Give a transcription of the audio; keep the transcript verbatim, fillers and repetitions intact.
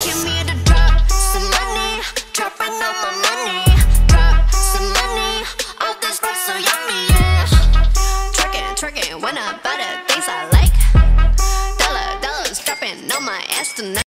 Give me the drop, some money, dropping all my money. Drop some money, all this stuff so yummy, yeah. Twerking, twerking, when I buy the things I like. Dollar, dollars dropping on my ass tonight.